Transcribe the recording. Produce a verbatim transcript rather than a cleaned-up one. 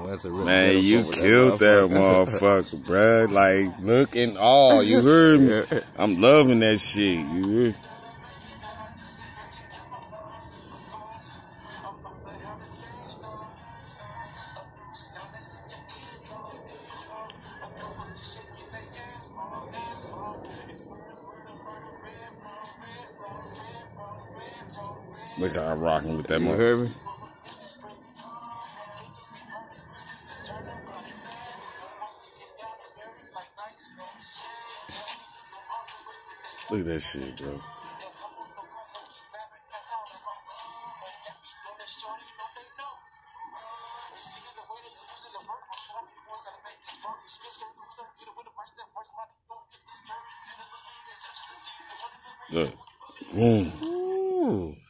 That's a really Man, you killed that motherfucker, bruh. Like, look and all. You heard me? I'm loving that shit. You heard? Look how I'm rocking with that You motherfucker. heard me? Look at that shit, bro. Look. Boom. Ooh.